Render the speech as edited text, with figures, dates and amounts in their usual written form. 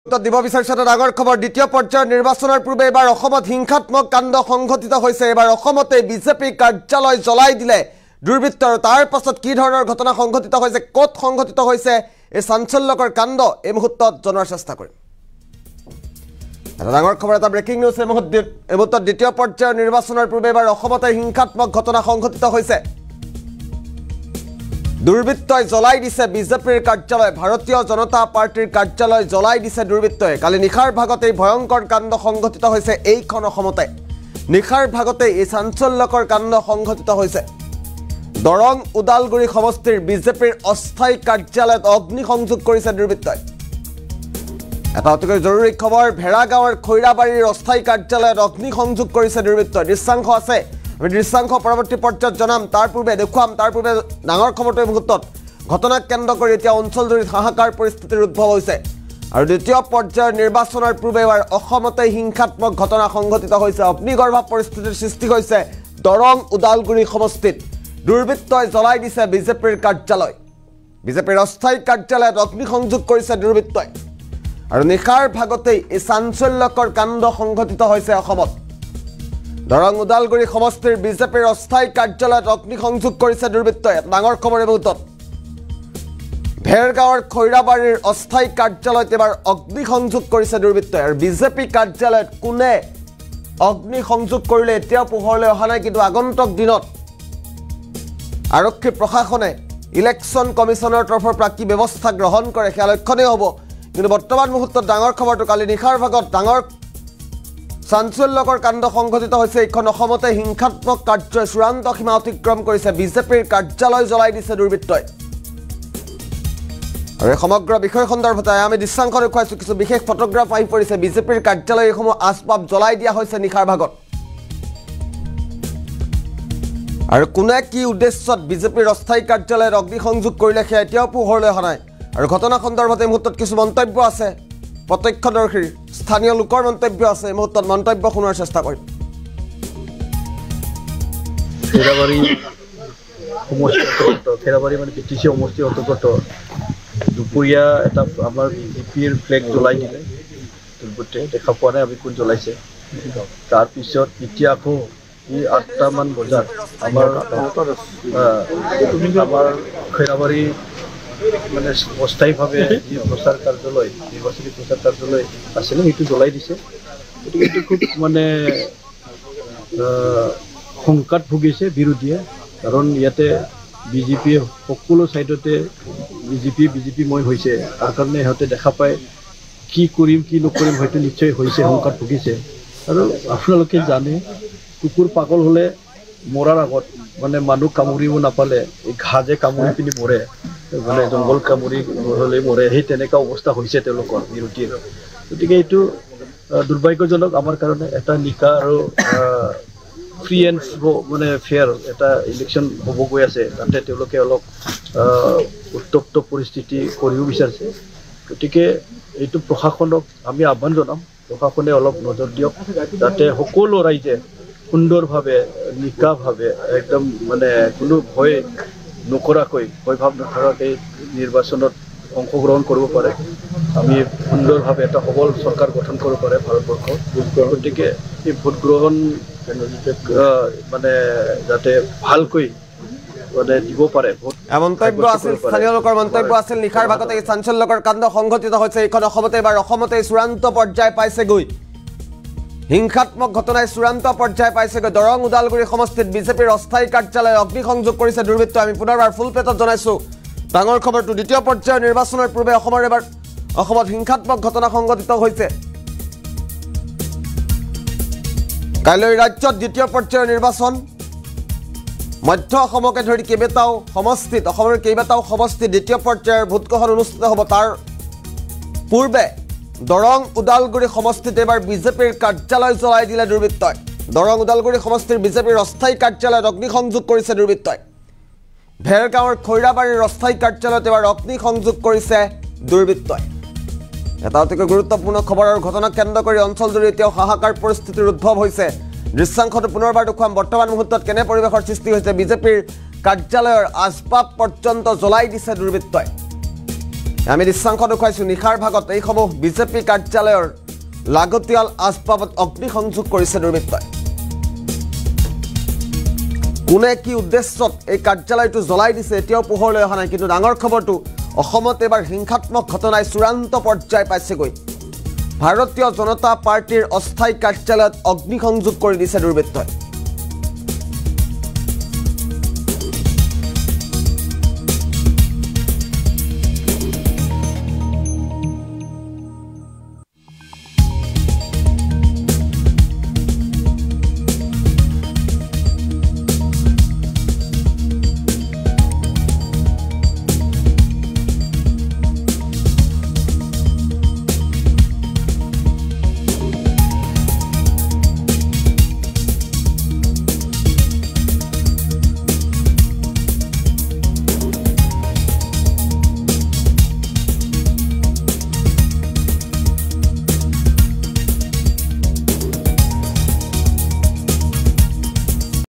দিব বিচাৰিছে এটা ডাঙৰ খবৰ দ্বিতীয় পৰ্যায়ৰ নিৰ্বাচনৰ পূৰ্বে এবাৰ অসমত হিংসাত্মক কাণ্ড সংঘটিত হৈছে এবাৰ অসমতে বিজেপি কাৰ্যালয় জ্বলাই দিলে দুৰ্বৃত্ত আৰু তাৰ পাছত কি ধৰণৰ ঘটনা সংঘটিত হৈছে ক'ত সংঘটিত হৈছে এই চাঞ্চল্যকৰ কাণ্ড এই মুহূৰ্তত জনাৰ চেষ্টা কৰিম এটা ডাঙৰ খবৰ এটা ব্ৰেকিং নিউজ এই মুহূৰ্তত দ্বিতীয় পৰ্যায়ৰ নিৰ্বাচনৰ পূৰ্বে এবাৰ অসমতে হিংসাত্মক ঘটনা সংঘটিত হৈছে দুৰ্বৃত্তই জ্বলাই দিছে বিজেপিৰ কাৰ্যালয় ভাৰতীয় জনতা পাৰ্টিৰ কাৰ্যালয় জ্বলাই দিছে দুৰ্বৃত্তই কালি নিশাৰ ভাগতে ভয়ংকৰ কাণ্ড সংঘটিত হৈছে এইখন অসমতে নিশাৰ ভাগতে এই চাঞ্চল্যকৰ কাণ্ড সংঘটিত হৈছে দৰং উদালগুৰি সমষ্টিৰ বিজেপিৰ অস্থায়ী কাৰ্যালয়ত অগ্নিসংযোগ কৰিছে দুৰ্বৃত্তই এটা অতিকৈ জৰুৰী খবৰ ভেড়াগাঁৱৰ খৈৰাবাৰীৰ অস্থায়ী কাৰ্যালয়ত অগ্নিসংযোগ কৰিছে দুৰ্বৃত্তই দৃশ্যাংশ আছে আমি দৃশ্যাংশ পৰৱৰ্তী পৰ্যায়ত জনাম তাৰ পূৰ্বে দেখুৱাম তাৰ পূৰ্বে ডাঙৰ খবৰটো এই মুহূৰ্তত ঘটনাক কেন্দ্ৰ কৰি এতিয়া অঞ্চলজুৰিত হাহাকাৰ পৰিস্থিতিৰ উদ্ভৱ হৈছে আৰু দ্বিতীয় পৰ্যায়ৰ নিৰ্বাচনৰ পূৰ্বে এবাৰ অসমতে হিংসাত্মক ঘটনা সংঘটিত হৈছে অগ্নিগৰ্ভ পৰিস্থিতিৰ সৃষ্টি হৈছে দৰং উদালগুৰি সমষ্টিত দুৰ্বৃত্তই জ্বলাই দিছে বিজেপিৰ কাৰ্যালয় বিজেপিৰ অস্থায়ী কাৰ্যালয়ত অগ্নিসংযোগ কৰিছে দুৰ্বৃত্তই আৰু নিশাৰ ভাগতেই এই চাঞ্চল্যকৰ কাণ্ড সংঘটিত হৈছে অসমত দৰং উদালগুৰি সমষ্টিৰ বিজেপিৰ অস্থায়ী কাৰ্যালয়ত অগ্নিসংযোগ কৰিছে দুৰ্বৃত্তই ডাঙৰ খবৰ এই মুহূৰ্তত ভেৰগাঁৱৰ খৈৰাবাৰীৰ অস্থায়ী কাৰ্যালয়ত এবাৰ অগ্নিসংযোগ কৰিছে দুৰ্বৃত্তই আৰু বিজেপি কাৰ্যালয়ত কোনে অগ্নিসংযোগ কৰিলে এতিয়াও পোহৰলৈ অহা নাই কিন্তু আগন্তুক দিনত আৰক্ষী প্ৰশাসনে ইলেকশ্যন কমিছনৰ তৰফৰ পৰা কি ব্যৱস্থা গ্ৰহণ কৰে সেয়া লক্ষণীয় হ'ব কিন্তু বৰ্তমান মুহূৰ্তত ডাঙৰ খবৰটো কালি নিশাৰ ভাগত ডাঙৰ চাঞ্চল্যকৰ কাণ্ড সংঘটিত হৈছে এইখন অসমতে হিংসাত্মক কাৰ্যই চূড়ান্ত সীমা অতিক্ৰম কৰিছে বিজেপিৰ কাৰ্যালয় জ্বলাই দিছে দুৰ্বৃত্তই আৰু এই সমগ্ৰ বিষয় সন্দৰ্ভত আমি দৃশ্যাংশ দেখুৱাইছোঁ কিছু বিশেষ ফটোগ্ৰাফ আহি পৰিছে বিজেপিৰ কাৰ্যালয় এইসমূহ আচবাব জ্বলাই দিয়া হৈছে নিশাৰ ভাগত আৰু কোনে কি উদ্দেশ্যত বিজেপিৰ অস্থায়ী কাৰ্যালয়ত অগ্নিসংযোগ কৰিলে সেয়া এতিয়াও পোহৰলৈ অহা নাই আৰু ঘটনা সন্দৰ্ভত এই মুহূৰ্তত কিছু মন্তব্য আছে প্ৰত্যক্ষদৰ্শীৰ স্থানীয় লোকৰ মন্তব্য আছে এই মুহূৰ্তত মন্তব্য শুনাৰ চেষ্টা কৰিম খেৰাবাৰী মানে বিটিচি সমষ্টি অন্তৰ্গত দুপৰীয়া এটা আমাৰ বিজেপিৰ ফ্লেগ জ্বলাই দিলে দুৰ্বৃত্তই দেখা পোৱা নাই আমি কোন জ্বলাইছে তাৰপিছত এতিয়া আকৌ 8টামান বজাত আমাৰ খৈৰাবাৰী মানে অস্থায়ীভাৱে যি প্ৰচাৰ কাৰ্যালয় নিৰ্বাচনী প্ৰচাৰ কাৰ্যালয় আছিলে সেইটো জ্বলাই দিছে গতিকে এইটো খুব মানে শংকাত ভুগিছে বিৰোধীয়ে কাৰণ ইয়াতে বিজেপি সকলো ছাইডতে বিজেপিময় হৈছে তাৰ কাৰণে সিহঁতে দেখা পায় কি কৰিম কি নকৰিম হয়তো নিশ্চয় হৈছে শংকাত ভুগিছে আৰু আপোনালোকে জানে কুকুৰ পাগল হ'লে মৰাৰ আগত মানে মানুহ কামুৰিব নাপালে এই ঘাঁ যে কামুৰি পিনি মৰে মানে জংঘল কামুৰি হ'লে মৰে সেই তেনেকুৱা অৱস্থা হৈছে তেওঁলোকৰ বিৰোধীৰ গতিকে এইটো দুৰ্ভাগ্যজনক আমাৰ কাৰণে এটা নিকা আৰু ফ্ৰী এণ্ড মানে ফেয়াৰ এটা ইলেকশ্যন হ'ব গৈ আছে তাতে তেওঁলোকে অলপ উত্তপ্ত পৰিস্থিতি কৰিব বিচাৰিছে গতিকে এইটো প্ৰশাসনক আমি আহ্বান জনাম প্ৰশাসনে অলপ নজৰ দিয়ক যাতে সকলো ৰাইজে সুন্দৰভাৱে নিকাভাৱে একদম মানে কোনো ভয় নকৰাকৈ ভয়ভাৱ নথকাকৈ নিৰ্বাচনত অংশগ্ৰহণ কৰিব পাৰে আমি সুন্দৰভাৱে এটা সবল চৰকাৰ গঠন কৰিব পাৰে ভাৰতবৰ্ষত গতিকে এই ভোট গ্ৰহণ মানে যাতে ভালকৈ মানে দিব পাৰে মন্তব্য আছিল স্থানীয় লোকৰ মন্তব্য আছিল নিশাৰ ভাগতে এই চাঞ্চল্যকৰ কাণ্ড সংঘটিত হৈছে এইখন অসমতে এবাৰ অসমতে চূড়ান্ত পৰ্যায় পাইছেগৈ হিংসাত্মক ঘটনাই চূড়ান্ত পৰ্যায় পাইছেগৈ দৰং উদালগুৰি সমষ্টিত বিজেপিৰ অস্থায়ী কাৰ্যালয় অগ্নিসংযোগ কৰিছে দুৰ্বৃত্ত আমি পুনৰবাৰ ফুল প্লেটত জনাইছোঁ ডাঙৰ খবৰটো দ্বিতীয় পৰ্যায়ৰ নিৰ্বাচনৰ পূৰ্বে অসমত হিংসাত্মক ঘটনা সংঘটিত হৈছে কাইলৈ ৰাজ্যত দ্বিতীয় পৰ্যায়ৰ নিৰ্বাচন মধ্য অসমকে ধৰি কেইবাটাও সমষ্টিত অসমৰ কেইবাটাও সমষ্টিত দ্বিতীয় পৰ্যায়ৰ ভোটগ্ৰহণ অনুষ্ঠিত হ'ব তাৰ পূৰ্বে দৰং উদালগুৰি সমষ্টিত এবাৰ বিজেপিৰ কাৰ্যালয় জ্বলাই দিলে দুৰ্বৃত্তই দৰং উদালগুৰি সমষ্টিৰ বিজেপিৰ অস্থায়ী কাৰ্যালয়ত অগ্নিসংযোগ কৰিছে দুৰ্বৃত্তই ভেৰগাঁৱৰ খৈৰাবাৰীৰ অস্থায়ী কাৰ্যালয়ত এবাৰ অগ্নিসংযোগ কৰিছে দুৰ্বৃত্তই এটা অতিকৈ গুৰুত্বপূৰ্ণ খবৰৰ ঘটনাক কেন্দ্ৰ কৰি অঞ্চলজুৰি এতিয়াও হাহাকাৰ পৰিস্থিতিৰ উদ্ভৱ হৈছে দৃশ্যাংশটো পুনৰবাৰ দেখুৱাম বৰ্তমান মুহূৰ্তত কেনে পৰিৱেশৰ সৃষ্টি হৈছে বিজেপিৰ কাৰ্যালয়ৰ আচবাব পৰ্যন্ত জ্বলাই দিছে দুৰ্বৃত্তই আমি দৃশ্যাংশ দেখুৱাইছোঁ নিশাৰ ভাগত এইসমূহ বিজেপি কাৰ্যালয়ৰ লাগতিয়াল আচবাবত অগ্নিসংযোগ কৰিছে দুৰ্বৃত্তই কোনে কি উদ্দেশ্যত এই কাৰ্যালয়টো জ্বলাই দিছে এতিয়াও পোহৰলৈ অহা নাই কিন্তু ডাঙৰ খবৰটো অসমত এবাৰ হিংসাত্মক ঘটনাই চূড়ান্ত পৰ্যায় পাইছেগৈ ভাৰতীয় জনতা পাৰ্টিৰ অস্থায়ী কাৰ্যালয়ত অগ্নিসংযোগ কৰি দিছে দুৰ্বৃত্তই